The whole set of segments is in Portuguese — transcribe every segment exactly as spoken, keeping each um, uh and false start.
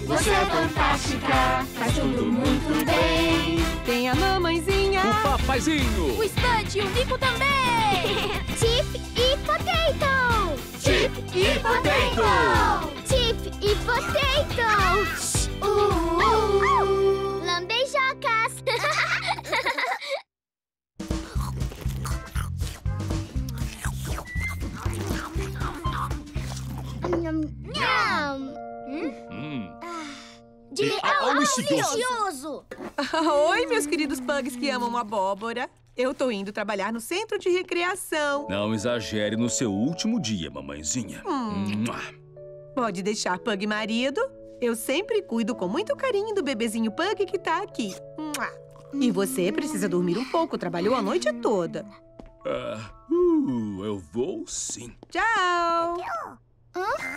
Você é fantástica, faz tudo muito bem. Tem a mamãezinha, o papaizinho, o Spud e o Nico também. Chip e Potato. Chip e Potato. Chip e Potato. Uh, uh. Lambeijocas. Nham. Hum. De Ah, delicioso. Oi, meus queridos pugs que amam abóbora. Eu tô indo trabalhar no centro de recreação. Não exagere no seu último dia, mamãezinha. Hum. Pode deixar, pug marido. Eu sempre cuido com muito carinho do bebezinho pug que tá aqui. E você precisa dormir um pouco, trabalhou a noite toda. Ah, uh, eu vou sim. Tchau! Hã?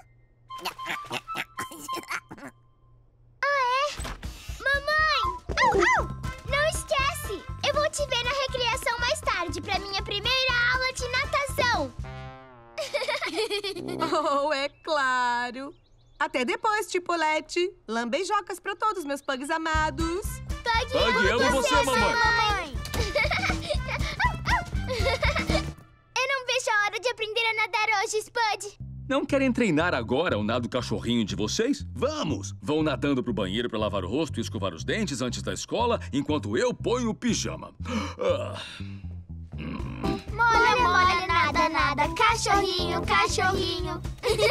Ah, é? Mamãe! Au, au! Não esquece! Eu vou te ver na recreação mais tarde pra minha primeira aula de natação. Oh, é claro! Até depois, Tipolete. Lambeijocas pra todos, meus pugs amados. Pug, Pug, amo você, você, mamãe. mamãe. Eu não vejo a hora de aprender a nadar hoje, Spud. Não querem treinar agora o nado cachorrinho de vocês? Vamos! Vão nadando pro banheiro pra lavar o rosto e escovar os dentes antes da escola, enquanto eu ponho o pijama. Ah. Molha, molha, nada, nada. Cachorrinho, cachorrinho.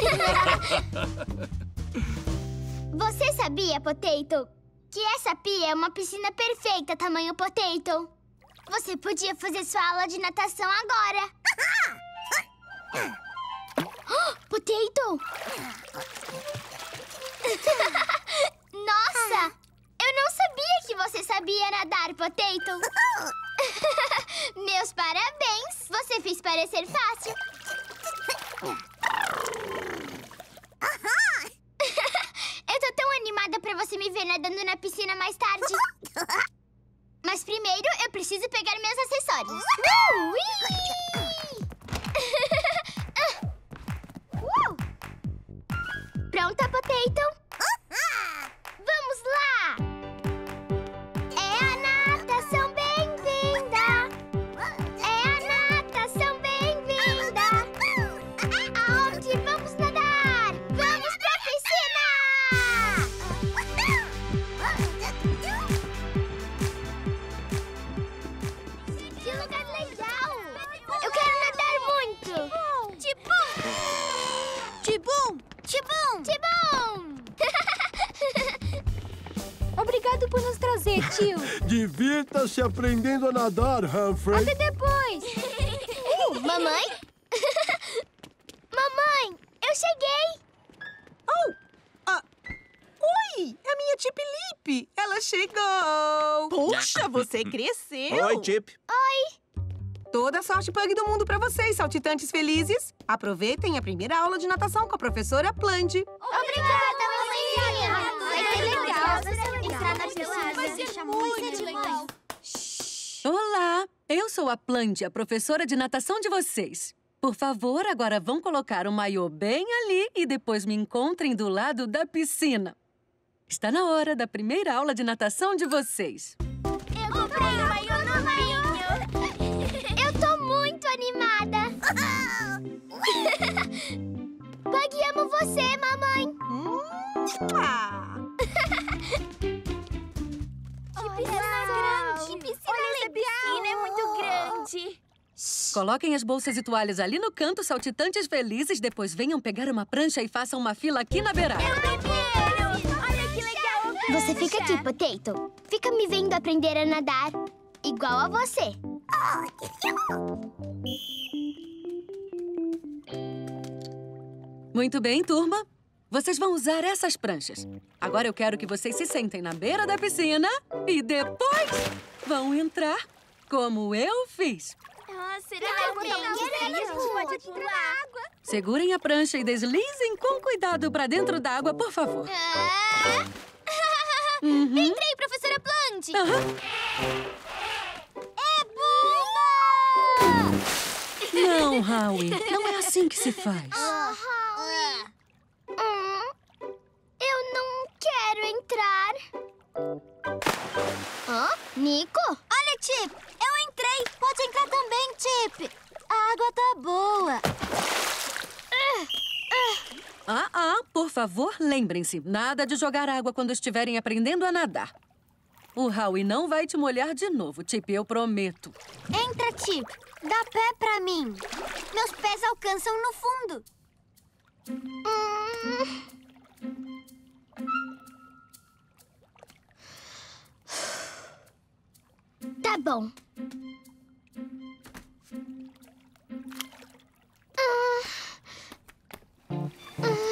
Você sabia, Potato, que essa pia é uma piscina perfeita, tamanho Potato? Você podia fazer sua aula de natação agora. Potato! Nossa! Eu não sabia que você sabia nadar, Potato. Meus parabéns! Você fez parecer fácil. Eu tô tão animada pra você me ver nadando na piscina mais tarde. Mas primeiro eu preciso pegar meus acessórios. Uh, ui! uh! Pronta, Potato? Vamos lá! É a natação bem-vinda! É a natação bem-vinda! Aonde vamos nadar? Vamos pra piscina! Que lugar legal! Eu quero nadar muito! Tibum! Tibum! Tibum! Tibum! Obrigado por nos trazer, tio. Divirta-se aprendendo a nadar, Humphrey. Até depois. Uh, mamãe? Mamãe, eu cheguei! Oh! Ah. Oi! É a minha Tip Lip! Ela chegou! Puxa, você cresceu! Oi, Chip. Oi! Toda sorte pug do mundo pra vocês, saltitantes felizes! Aproveitem a primeira aula de natação com a professora Plunge. Obrigada, mamãezinha! Vai ser legal! Entrar na piscina vai ser muito legal. Olá, eu sou a Plunge, a professora de natação de vocês. Por favor, agora vão colocar o maiô bem ali e depois me encontrem do lado da piscina. Está na hora da primeira aula de natação de vocês. Eu comprei o maiô novinho! Eu tô muito animada! Pug, amo você, mamãe! Hum, ah. Piscina grande! Piscina legal! Piscina é muito grande. Coloquem as bolsas e toalhas ali no canto, saltitantes felizes. Depois venham pegar uma prancha e façam uma fila aqui na beirada. Eu primeiro! Olha que legal! Você fica aqui, Potato. Fica me vendo aprender a nadar. Igual a você. Muito bem, turma. Vocês vão usar essas pranchas. Agora eu quero que vocês se sentem na beira da piscina e depois vão entrar como eu fiz. Ah, será Não, que não, alguém não, quer? não, A gente não. pode pular água? Segurem a prancha e deslizem com cuidado para dentro da água, por favor. Ah. Uhum. Entrei, professora Plant! Aham. É bomba! Não, Howie. Não é assim que se faz. Ah, Howie. Hum, eu não Ah, ah, por favor, lembrem-se. Nada de jogar água quando estiverem aprendendo a nadar. O Howie não vai te molhar de novo, Chip, eu prometo. Entra, Chip. Dá pé pra mim. Meus pés alcançam no fundo. Hum... Tá bom. Ah. Ah.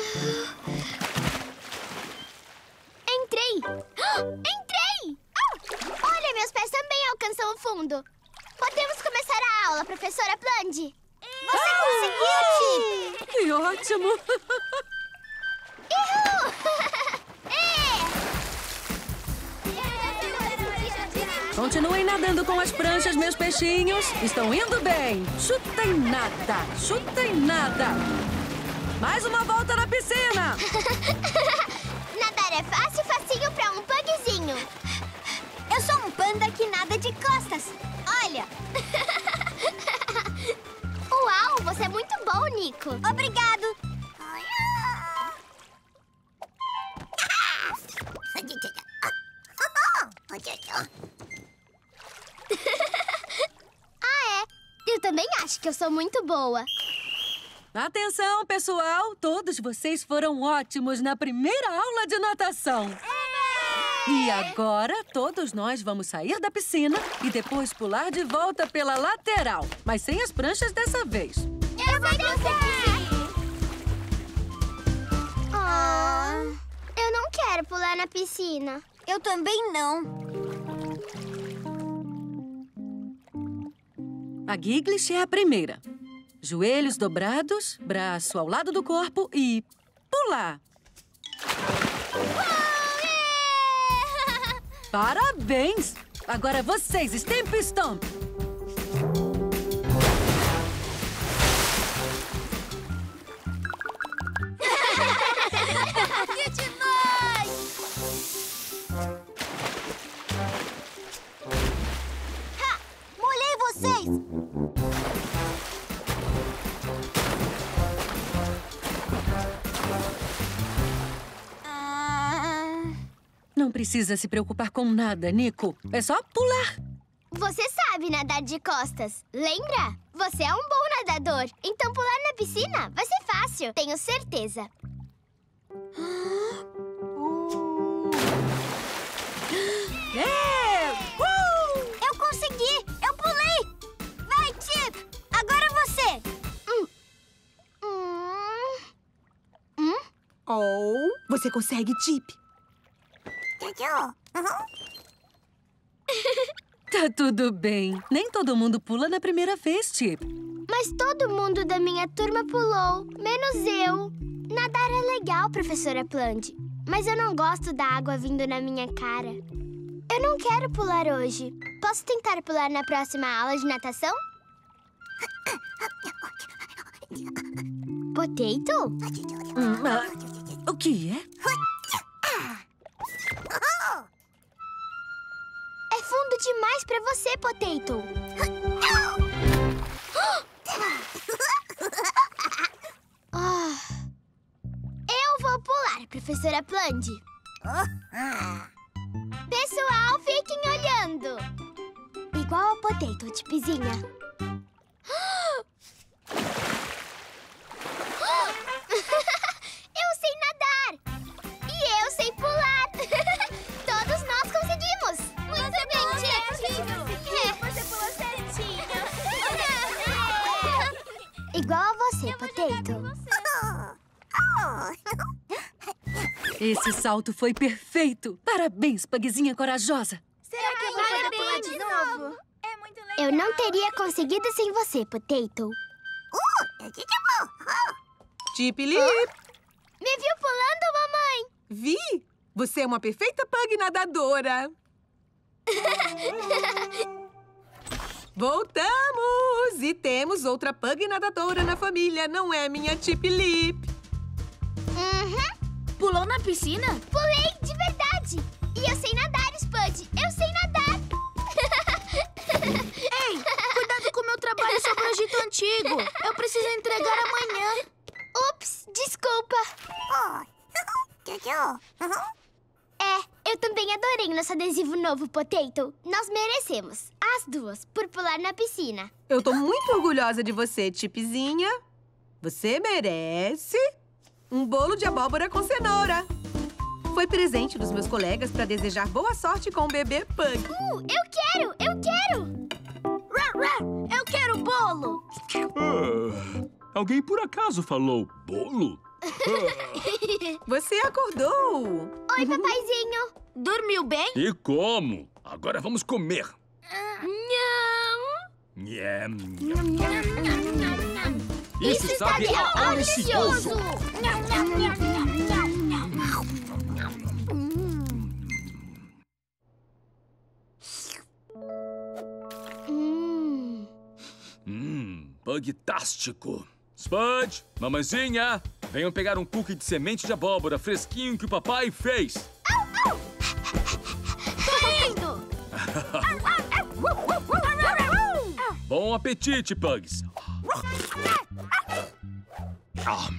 Entrei! Ah, entrei! Ah, olha, meus pés também alcançam o fundo. Podemos começar a aula, professora Plunge. Você ah, conseguiu, Chip! Que ótimo! Uhul! Continuem nadando com as pranchas, meus peixinhos. Estão indo bem. Chutem nada, chutem nada. Mais uma volta na piscina. Nadar é fácil, facinho pra um pugzinho. Eu sou um panda que nada de costas. Olha. Uau, você é muito bom, Nico. Obrigado. Ah, é? Eu também acho que eu sou muito boa. Atenção, pessoal! Todos vocês foram ótimos na primeira aula de natação. E agora, todos nós vamos sair da piscina e depois pular de volta pela lateral. Mas sem as pranchas dessa vez. Eu vou conseguir! Oh, eu não quero pular na piscina. Eu também não. A Giggles é a primeira. Joelhos dobrados, braço ao lado do corpo e pular. Parabéns! Agora vocês, Stamp e Stomp. Que demais! Ha! Molhei vocês! Não precisa se preocupar com nada, Nico. É só pular. Você sabe nadar de costas, lembra? Você é um bom nadador. Então pular na piscina vai ser fácil, tenho certeza. É! Uh! Eu consegui! Eu pulei! Vai, Chip! Agora você! Hum. Hum. Hum? Oh, você consegue, Chip. Tá tudo bem. Nem todo mundo pula na primeira vez, Chip. Mas todo mundo da minha turma pulou, menos eu. Nadar é legal, professora Plunge, mas eu não gosto da água vindo na minha cara. Eu não quero pular hoje. Posso tentar pular na próxima aula de natação? Potato? Hum, ah, o que é? É fundo demais pra você, Potato. Oh. Eu vou pular, professora Plunge. Pessoal, fiquem olhando. Igual a Potato, Tipzinha. Eu sei nadar. E eu sei pular. Todos nós conseguimos. Muito bem, Chip. Você pulou certinho. Igual a você, Potato. Esse salto foi perfeito. Parabéns, Pugzinha corajosa. Será que eu vou poder pular de novo? É muito legal. Eu não teria conseguido sem você, Potato. Chip Lip. Me viu pulando, mamãe? Vi. Você é uma perfeita pug nadadora. Voltamos! E temos outra pug nadadora na família, não é, minha Chip Lip? Uhum. Pulou na piscina? Pulei, de verdade. E eu sei nadar, Spud. Eu sei nadar. Ei, cuidado com o meu trabalho sobre o Egito Antigo. Eu preciso entregar amanhã. Ups, desculpa. É, eu também adorei nosso adesivo novo, Potato. Nós merecemos, as duas, por pular na piscina. Eu tô muito orgulhosa de você, Chipzinha. Você merece um bolo de abóbora com cenoura. Foi presente dos meus colegas para desejar boa sorte com o bebê Pug. Uh, eu quero, eu quero! Eu quero bolo! Ah, alguém por acaso falou bolo? Você acordou! Oi, papaizinho! Dormiu bem? E como? Agora vamos comer. Não! Nham, Nham, nham, nham, nham, nham. Isso, Isso está delicioso! Hum. Hum, Pug-tástico. Spud, mamãezinha, venham pegar um cookie de semente de abóbora fresquinho que o papai fez. Au, au. Tô indo! Bom apetite, Pugs. Ah.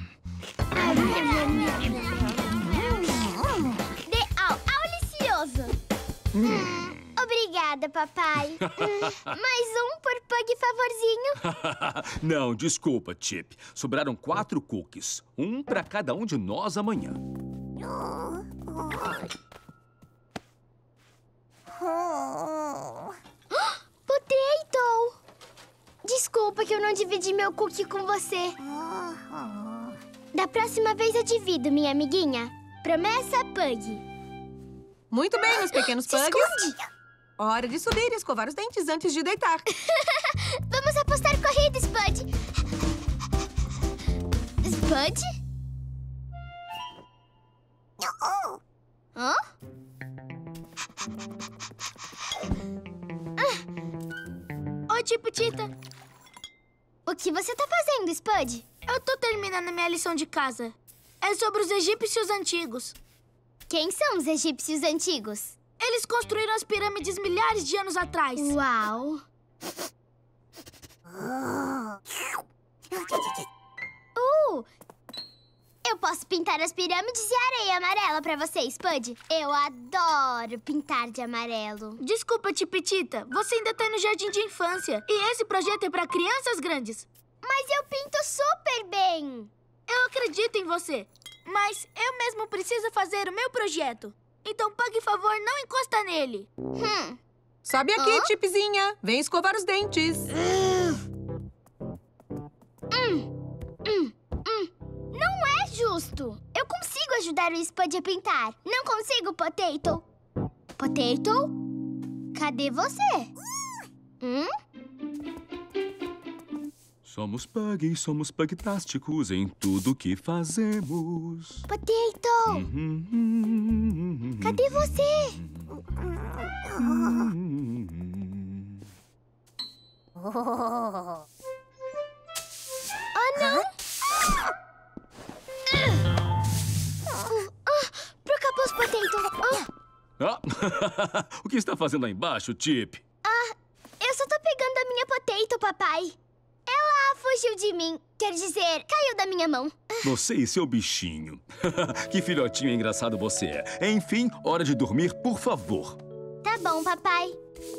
De au, aulicioso. Hum. Obrigada, papai. hum. Mais um por Pug favorzinho. Não, desculpa, Chip. Sobraram quatro cookies. Um pra cada um de nós amanhã. Potato! Desculpa que eu não dividi meu cookie com você. Da próxima vez eu divido, minha amiguinha. Promessa, Pug. Muito bem, meus pequenos Se Pugs. esconde. Hora de subir e escovar os dentes antes de deitar. Vamos apostar corrida, Spud. Spud? Hã? Oi, Tipitita. O que você tá fazendo, Spud? Eu tô terminando minha lição de casa. É sobre os egípcios antigos. Quem são os egípcios antigos? Eles construíram as pirâmides milhares de anos atrás. Uau! Uh! Eu posso pintar as pirâmides de areia amarela pra você, Spud. Eu adoro pintar de amarelo. Desculpa, Tipitita. Você ainda tá no jardim de infância. E esse projeto é pra crianças grandes. Mas eu pinto super bem. Eu acredito em você. Mas eu mesmo preciso fazer o meu projeto. Então, pague favor, não encosta nele. Hum. Sobe aqui, Hã? Chipzinha. Vem escovar os dentes. Hum. Hum. Hum. Não é justo. Eu consigo ajudar o Spud a pintar. Não consigo, Potato. Potato? Cadê você? Hum? Somos Pugs, somos pugtásticos em tudo que fazemos. Potato! Uhum. Cadê você? Oh, não! Ah, pro capuz, Potato! Ah, Ah, o que está fazendo lá embaixo, Chip? ah, eu só tô pegando a minha Potato, papai. Ela fugiu de mim. Quer dizer, caiu da minha mão. Você e seu bichinho. Que filhotinho engraçado você é. Enfim, hora de dormir, por favor. Tá bom, papai.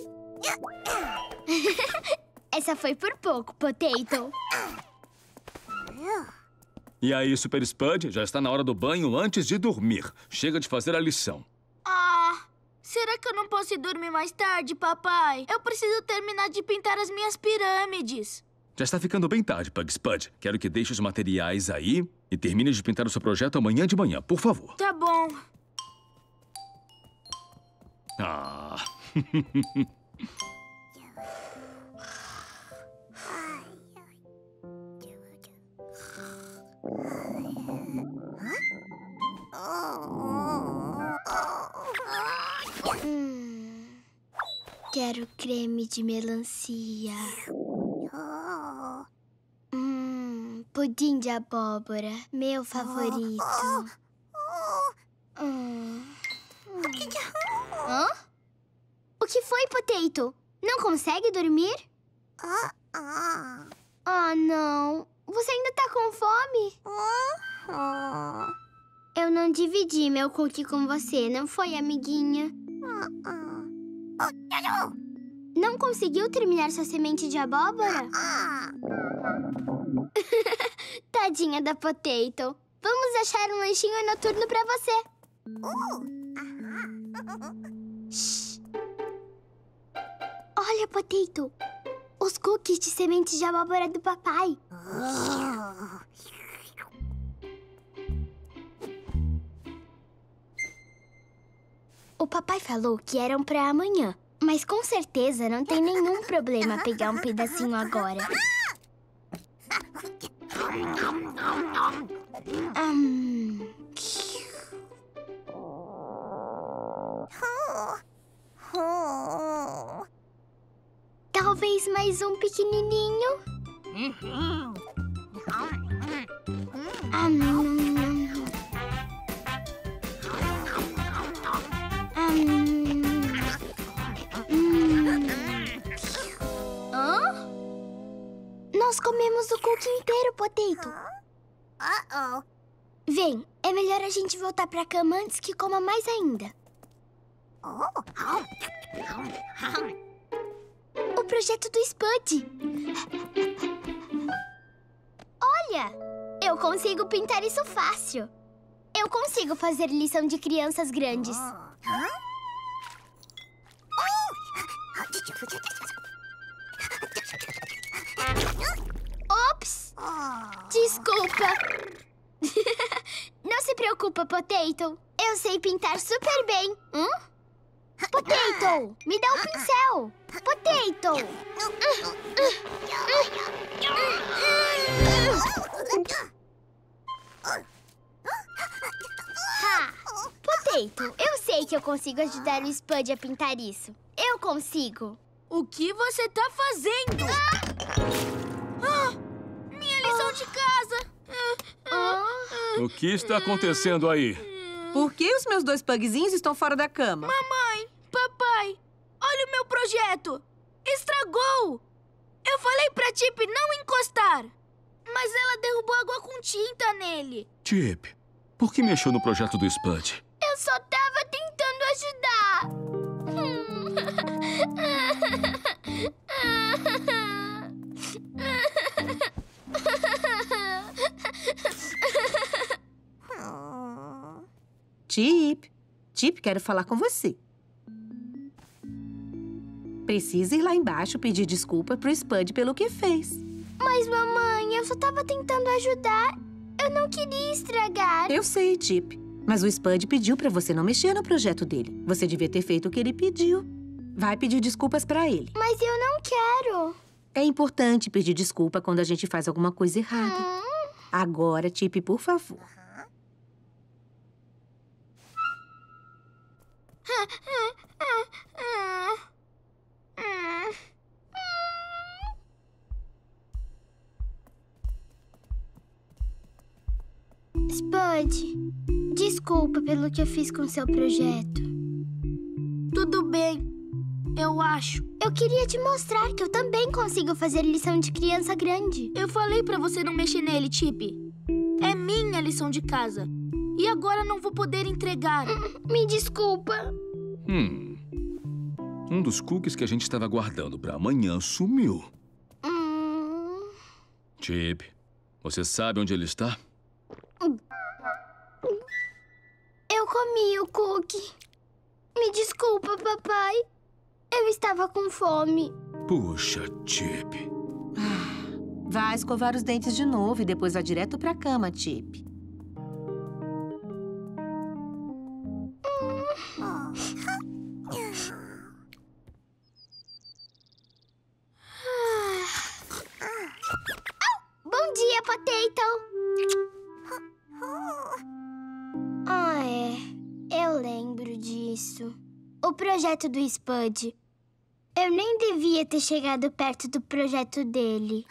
Essa foi por pouco, Potato. E aí, Super Spud, já está na hora do banho antes de dormir. Chega de fazer a lição. Ah, será que eu não posso ir dormir mais tarde, papai? Eu preciso terminar de pintar as minhas pirâmides. Já está ficando bem tarde, Pug Spud. Quero que deixe os materiais aí e termine de pintar o seu projeto amanhã de manhã, por favor. Tá bom. Ah. Hum, quero creme de melancia. Hum, pudim de abóbora, meu favorito. Hum. Hã? O que foi, Potato? Não consegue dormir? Ah, não. Você ainda tá com fome? Eu não dividi meu cookie com você, não foi, amiguinha? Não conseguiu terminar sua semente de abóbora? Tadinha da Potato. Vamos achar um lanchinho noturno pra você. Shhh. Olha, Potato. Os cookies de semente de abóbora do papai. O papai falou que eram pra amanhã. Mas com certeza não tem nenhum problema pegar um pedacinho agora. Hum. Talvez mais um pequenininho. Hum. Nós comemos o cookie inteiro, Potato. Uh-oh. Vem, é melhor a gente voltar pra cama antes que coma mais ainda. O projeto do Spud. Olha, eu consigo pintar isso fácil. Eu consigo fazer lição de crianças grandes. Ops! Desculpa. Não se preocupa, Potato. Eu sei pintar super bem. Hum? Potato, me dá um pincel. Potato. Ha! Potato, eu sei que eu consigo ajudar o Spud a pintar isso. Eu consigo. O que você tá fazendo? Ah, minha lição de casa. O que está acontecendo aí? Por que os meus dois pugzinhos estão fora da cama? Mamãe, papai, olha o meu projeto. Estragou. Eu falei pra Chip não encostar, mas ela derrubou água com tinta nele. Chip, por que mexeu no projeto do Spud? Eu só tava tentando ajudar. Chip, Chip, quero falar com você. Precisa ir lá embaixo pedir desculpa pro Spud pelo que fez. Mas, mamãe, eu só tava tentando ajudar. Eu não queria estragar. Eu sei, Chip. Mas o Spud pediu pra você não mexer no projeto dele. Você devia ter feito o que ele pediu. Vai pedir desculpas pra ele. Mas eu não quero. É importante pedir desculpa quando a gente faz alguma coisa errada. Hum. Agora, Chip, por favor. Spud, desculpa pelo que eu fiz com seu projeto. Tudo bem, eu acho. Eu queria te mostrar que eu também consigo fazer lição de criança grande. Eu falei pra você não mexer nele, Chip. É minha lição de casa. E agora não vou poder entregar. Me desculpa. Hum. Um dos cookies que a gente estava guardando pra amanhã sumiu. Hum. Chip, você sabe onde ele está? Eu comi o cookie. Me desculpa, papai. Eu estava com fome. Puxa, Chip. Vai escovar os dentes de novo e depois vai direto pra cama, Chip. Bom dia, Potato. Ah, é. Eu lembro disso. O projeto do Spud. Eu nem devia ter chegado perto do projeto dele.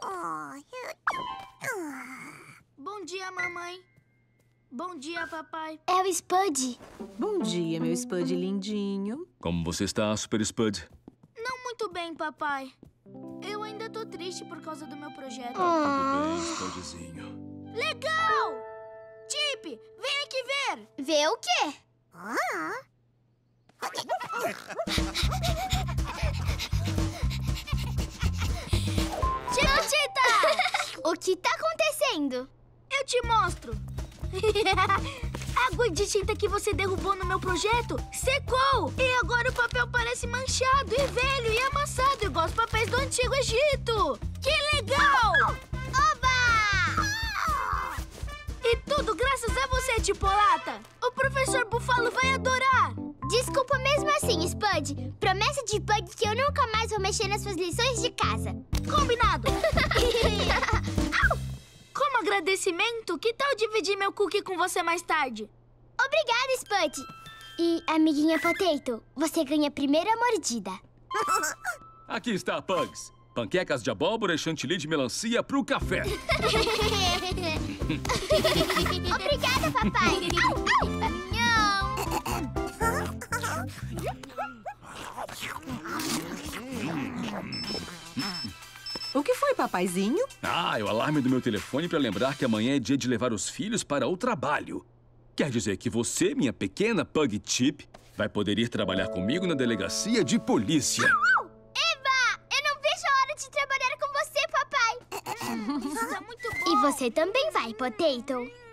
Bom dia, mamãe. Bom dia, papai. É o Spud. Bom dia, meu Spud lindinho. Como você está, Super Spud? Não muito bem, papai. Eu ainda tô triste por causa do meu projeto. Tudo bem, Spudzinho. Legal! Chip, vem aqui ver! Ver o quê? Chiquitita! O que tá acontecendo? Eu te mostro. A água de tinta que você derrubou no meu projeto secou! E agora o papel parece manchado e velho e amassado, igual os papéis do Antigo Egito! Que legal! Oba! E tudo graças a você, Tipolata! O professor Bufalo vai adorar! Desculpa mesmo assim, Spud. Promessa de Pug que eu nunca mais vou mexer nas suas lições de casa. Combinado! Como agradecimento, que tal dividir meu cookie com você mais tarde? Obrigada, Spud. E, amiguinha Potato, você ganha a primeira mordida. Aqui está, Pugs. Panquecas de abóbora e chantilly de melancia pro café. Obrigada, papai. Au, au. Não. O que foi, papaizinho? Ah, é o alarme do meu telefone para lembrar que amanhã é dia de levar os filhos para o trabalho. Quer dizer que você, minha pequena Pug Chip, vai poder ir trabalhar comigo na delegacia de polícia. Eva, eu não vejo a hora de trabalhar com você, papai. Isso tá muito bom! E você também vai, Potato.